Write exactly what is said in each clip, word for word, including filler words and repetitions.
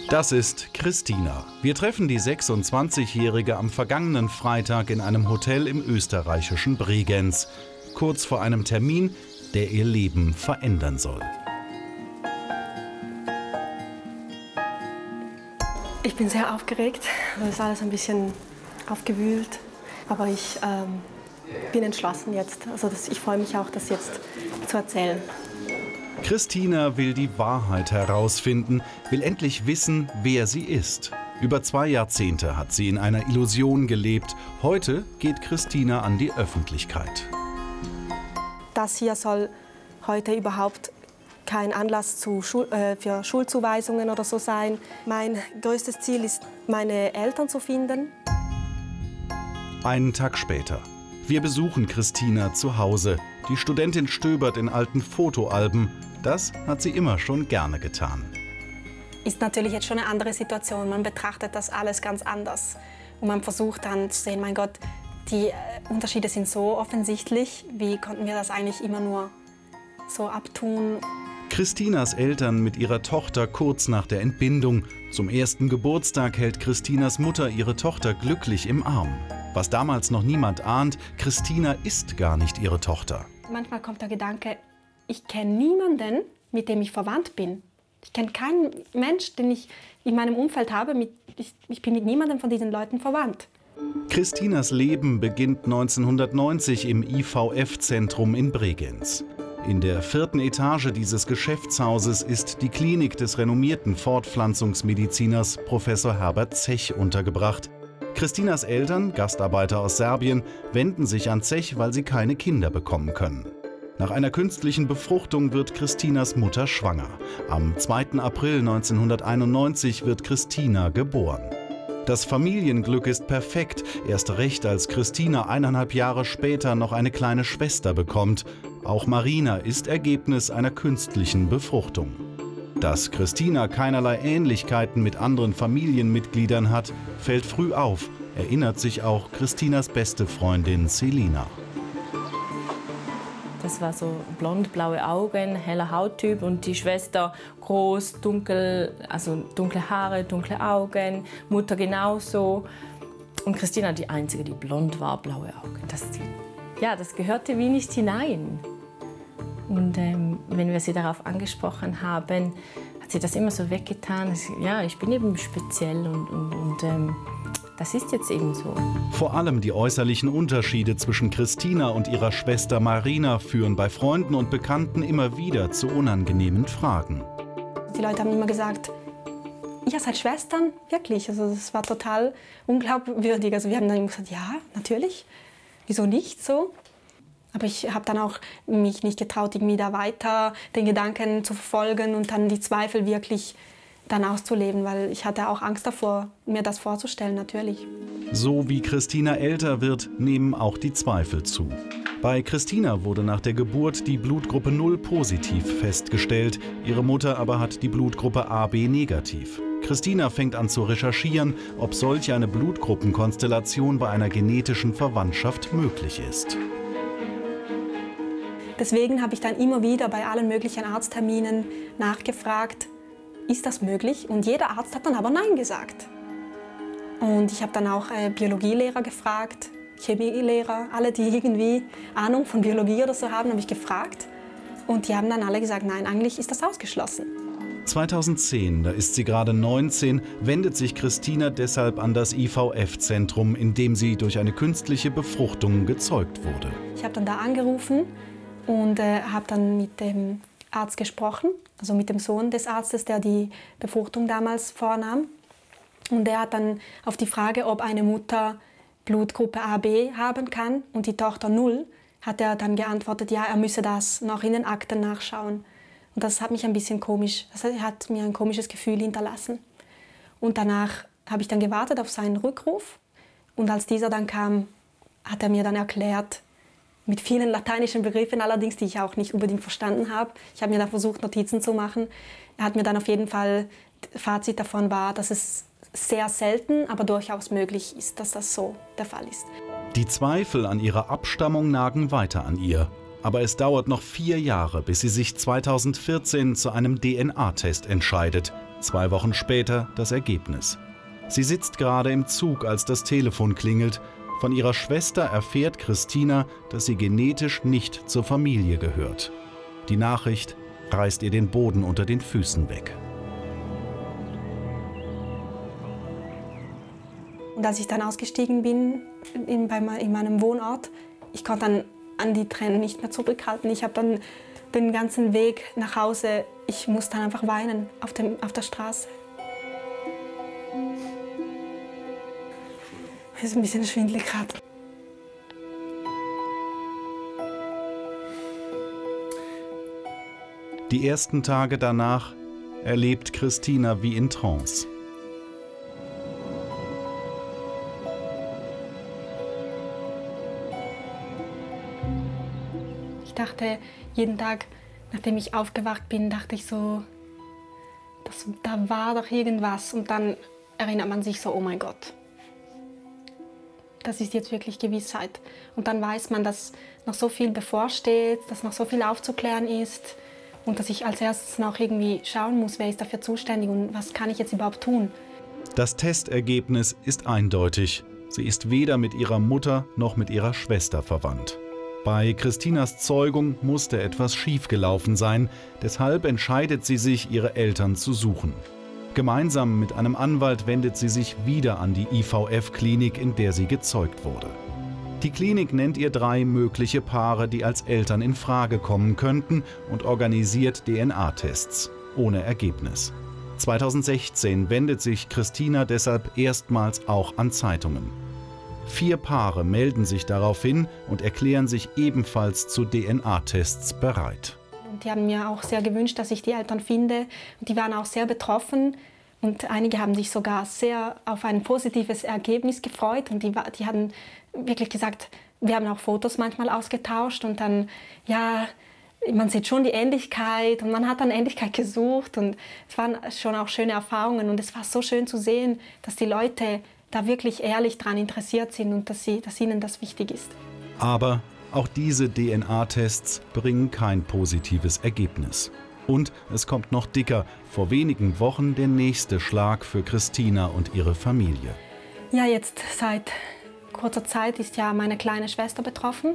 Das ist Christina. Wir treffen die sechsundzwanzigjährige am vergangenen Freitag in einem Hotel im österreichischen Bregenz. Kurz vor einem Termin, der ihr Leben verändern soll. Ich bin sehr aufgeregt. Es ist alles ein bisschen aufgewühlt. Aber ich ähm, bin entschlossen jetzt. Also das, ich freue mich auch, das jetzt zu erzählen. Christina will die Wahrheit herausfinden, will endlich wissen, wer sie ist. Über zwei Jahrzehnte hat sie in einer Illusion gelebt. Heute geht Christina an die Öffentlichkeit. Das hier soll heute überhaupt kein Anlass zu Schul äh, für Schulzuweisungen oder so sein. Mein größtes Ziel ist, meine Eltern zu finden. Einen Tag später. Wir besuchen Christina zu Hause. Die Studentin stöbert in alten Fotoalben. Das hat sie immer schon gerne getan. Ist natürlich jetzt schon eine andere Situation. Man betrachtet das alles ganz anders. Und man versucht dann zu sehen, mein Gott, die Unterschiede sind so offensichtlich. Wie konnten wir das eigentlich immer nur so abtun? Christinas Eltern mit ihrer Tochter kurz nach der Entbindung. Zum ersten Geburtstag hält Christinas Mutter ihre Tochter glücklich im Arm. Was damals noch niemand ahnt, Christina ist gar nicht ihre Tochter. Manchmal kommt der Gedanke, ich kenne niemanden, mit dem ich verwandt bin. Ich kenne keinen Mensch, den ich in meinem Umfeld habe. Mit, ich, ich bin mit niemandem von diesen Leuten verwandt. Christinas Leben beginnt neunzehnhundertneunzig im I V F-Zentrum in Bregenz. In der vierten Etage dieses Geschäftshauses ist die Klinik des renommierten Fortpflanzungsmediziners Professor Herbert Zech untergebracht. Christinas Eltern, Gastarbeiter aus Serbien, wenden sich an Zech, weil sie keine Kinder bekommen können. Nach einer künstlichen Befruchtung wird Christinas Mutter schwanger. Am zweiten April neunzehnhunderteinundneunzig wird Christina geboren. Das Familienglück ist perfekt, erst recht, als Christina eineinhalb Jahre später noch eine kleine Schwester bekommt. Auch Marina ist Ergebnis einer künstlichen Befruchtung. Dass Christina keinerlei Ähnlichkeiten mit anderen Familienmitgliedern hat, fällt früh auf, erinnert sich auch Christinas beste Freundin Selina. Das war so blond-blaue Augen, heller Hauttyp und die Schwester groß, dunkel, also dunkle Haare, dunkle Augen, Mutter genauso. Und Christina die einzige, die blond war, blaue Augen. Das, ja, das gehörte wie nicht hinein. Und ähm, wenn wir sie darauf angesprochen haben, hat sie das immer so weggetan. Ja, ich bin eben speziell und, und, und ähm, das ist jetzt eben so. Vor allem die äußerlichen Unterschiede zwischen Christina und ihrer Schwester Marina führen bei Freunden und Bekannten immer wieder zu unangenehmen Fragen. Die Leute haben immer gesagt, ihr seid Schwestern? Wirklich? Also das war total unglaubwürdig. Also wir haben dann immer gesagt, ja, natürlich. Wieso nicht so? Aber ich habe dann auch mich nicht getraut, irgendwie da weiter den Gedanken zu verfolgen und dann die Zweifel wirklich dann auszuleben, weil ich hatte auch Angst davor, mir das vorzustellen, natürlich. So wie Christina älter wird, nehmen auch die Zweifel zu. Bei Christina wurde nach der Geburt die Blutgruppe null positiv festgestellt, ihre Mutter aber hat die Blutgruppe A B negativ. Christina fängt an zu recherchieren, ob solch eine Blutgruppenkonstellation bei einer genetischen Verwandtschaft möglich ist. Deswegen habe ich dann immer wieder bei allen möglichen Arztterminen nachgefragt, ist das möglich? Und jeder Arzt hat dann aber Nein gesagt. Und ich habe dann auch äh, Biologielehrer gefragt, Chemielehrer, alle, die irgendwie Ahnung von Biologie oder so haben, habe ich gefragt. Und die haben dann alle gesagt, nein, eigentlich ist das ausgeschlossen. zweitausendzehn, da ist sie gerade neunzehn, wendet sich Christina deshalb an das I V F-Zentrum, in dem sie durch eine künstliche Befruchtung gezeugt wurde. Ich habe dann da angerufen und äh, habe dann mit dem Arzt gesprochen, also mit dem Sohn des Arztes, der die Befruchtung damals vornahm. Und der hat dann auf die Frage, ob eine Mutter Blutgruppe A B haben kann und die Tochter null, hat er dann geantwortet, ja, er müsse das noch in den Akten nachschauen. Und das hat mich ein bisschen komisch, das hat mir ein komisches Gefühl hinterlassen. Und danach habe ich dann gewartet auf seinen Rückruf. Und als dieser dann kam, hat er mir dann erklärt, mit vielen lateinischen Begriffen allerdings, die ich auch nicht unbedingt verstanden habe. Ich habe mir da versucht, Notizen zu machen. Er hat mir dann auf jeden Fall, Fazit davon war, dass es sehr selten, aber durchaus möglich ist, dass das so der Fall ist. Die Zweifel an ihrer Abstammung nagen weiter an ihr. Aber es dauert noch vier Jahre, bis sie sich zweitausendvierzehn zu einem D N A-Test entscheidet. Zwei Wochen später das Ergebnis. Sie sitzt gerade im Zug, als das Telefon klingelt. Von ihrer Schwester erfährt Christina, dass sie genetisch nicht zur Familie gehört. Die Nachricht reißt ihr den Boden unter den Füßen weg. Und als ich dann ausgestiegen bin in, bei, in meinem Wohnort, ich konnte dann an die Tränen nicht mehr zurückhalten. Ich habe dann den ganzen Weg nach Hause, ich musste dann einfach weinen auf, dem, auf der Straße. Es ist ein bisschen schwindelig gerade. Die ersten Tage danach erlebt Christina wie in Trance. Ich dachte jeden Tag, nachdem ich aufgewacht bin, dachte ich so, das, da war doch irgendwas. Und dann erinnert man sich so, oh mein Gott, das ist jetzt wirklich Gewissheit. Und dann weiß man, dass noch so viel bevorsteht, dass noch so viel aufzuklären ist und dass ich als erstes noch irgendwie schauen muss, wer ist dafür zuständig und was kann ich jetzt überhaupt tun. Das Testergebnis ist eindeutig. Sie ist weder mit ihrer Mutter noch mit ihrer Schwester verwandt. Bei Christinas Zeugung musste etwas schiefgelaufen sein, deshalb entscheidet sie sich, ihre Eltern zu suchen. Gemeinsam mit einem Anwalt wendet sie sich wieder an die I V F-Klinik, in der sie gezeugt wurde. Die Klinik nennt ihr drei mögliche Paare, die als Eltern in Frage kommen könnten, und organisiert D N A-Tests, ohne Ergebnis. zweitausendsechzehn wendet sich Christina deshalb erstmals auch an Zeitungen. Vier Paare melden sich daraufhin und erklären sich ebenfalls zu D N A-Tests bereit. Und die haben mir auch sehr gewünscht, dass ich die Eltern finde. Und die waren auch sehr betroffen. Und einige haben sich sogar sehr auf ein positives Ergebnis gefreut. Und die, die haben wirklich gesagt, wir haben auch Fotos manchmal ausgetauscht. Und dann, ja, man sieht schon die Ähnlichkeit. Und man hat dann Ähnlichkeit gesucht. Und es waren schon auch schöne Erfahrungen. Und es war so schön zu sehen, dass die Leute da wirklich ehrlich daran interessiert sind und dass, sie, dass ihnen das wichtig ist. Aber auch diese D N A-Tests bringen kein positives Ergebnis. Und es kommt noch dicker. Vor wenigen Wochen der nächste Schlag für Christina und ihre Familie. Ja, jetzt seit kurzer Zeit ist ja meine kleine Schwester betroffen,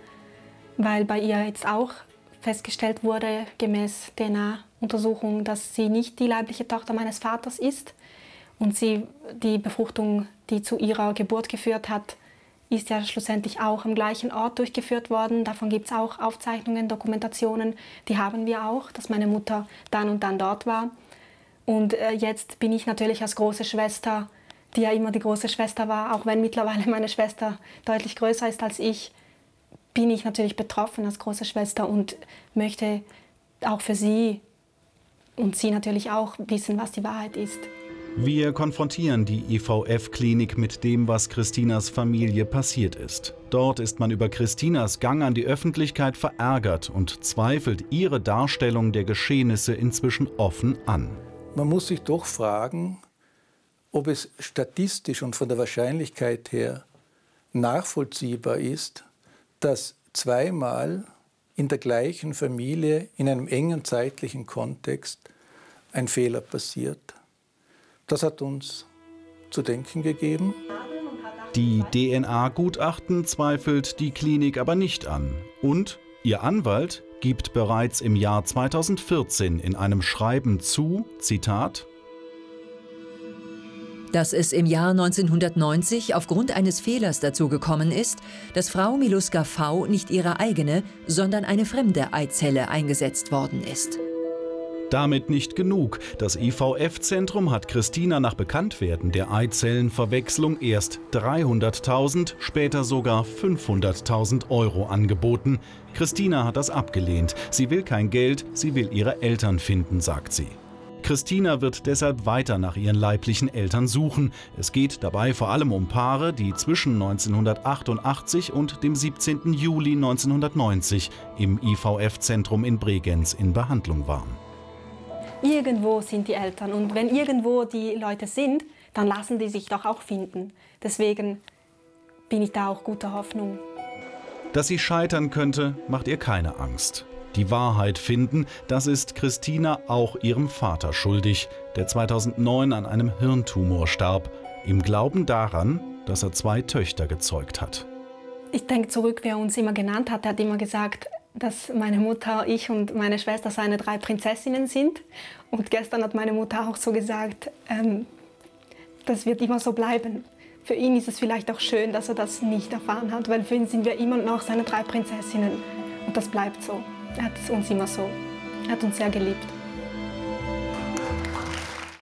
weil bei ihr jetzt auch festgestellt wurde, gemäß D N A-Untersuchung, dass sie nicht die leibliche Tochter meines Vaters ist. Und sie, die Befruchtung, die zu ihrer Geburt geführt hat, ist ja schlussendlich auch am gleichen Ort durchgeführt worden. Davon gibt es auch Aufzeichnungen, Dokumentationen, die haben wir auch, dass meine Mutter dann und dann dort war. Und äh, jetzt bin ich natürlich als große Schwester, die ja immer die große Schwester war, auch wenn mittlerweile meine Schwester deutlich größer ist als ich, bin ich natürlich betroffen als große Schwester und möchte auch für sie und sie natürlich auch wissen, was die Wahrheit ist. Wir konfrontieren die I V F-Klinik mit dem, was Christinas Familie passiert ist. Dort ist man über Christinas Gang an die Öffentlichkeit verärgert und zweifelt ihre Darstellung der Geschehnisse inzwischen offen an. Man muss sich doch fragen, ob es statistisch und von der Wahrscheinlichkeit her nachvollziehbar ist, dass zweimal in der gleichen Familie, in einem engen zeitlichen Kontext, ein Fehler passiert. Das hat uns zu denken gegeben. Die D N A-Gutachten zweifelt die Klinik aber nicht an. Und ihr Anwalt gibt bereits im Jahr zweitausendvierzehn in einem Schreiben zu, Zitat, dass es im Jahr neunzehnhundertneunzig aufgrund eines Fehlers dazu gekommen ist, dass Frau Miluska V. nicht ihre eigene, sondern eine fremde Eizelle eingesetzt worden ist. Damit nicht genug. Das I V F-Zentrum hat Christina nach Bekanntwerden der Eizellenverwechslung erst dreihunderttausend, später sogar fünfhunderttausend Euro angeboten. Christina hat das abgelehnt. Sie will kein Geld, sie will ihre Eltern finden, sagt sie. Christina wird deshalb weiter nach ihren leiblichen Eltern suchen. Es geht dabei vor allem um Paare, die zwischen neunzehnhundertachtundachtzig und dem siebzehnten Juli neunzehnhundertneunzig im I V F-Zentrum in Bregenz in Behandlung waren. Irgendwo sind die Eltern und wenn irgendwo die Leute sind, dann lassen die sich doch auch finden. Deswegen bin ich da auch guter Hoffnung. Dass sie scheitern könnte, macht ihr keine Angst. Die Wahrheit finden, das ist Christina auch ihrem Vater schuldig. der zweitausendneun an einem Hirntumor starb, im Glauben daran, dass er zwei Töchter gezeugt hat. Ich denke zurück, wie er uns immer genannt hat. Er hat immer gesagt, dass meine Mutter, ich und meine Schwester seine drei Prinzessinnen sind. Und gestern hat meine Mutter auch so gesagt, ähm, das wird immer so bleiben. Für ihn ist es vielleicht auch schön, dass er das nicht erfahren hat, weil für ihn sind wir immer noch seine drei Prinzessinnen. Und das bleibt so. Er hat es uns immer so. Er hat uns sehr geliebt.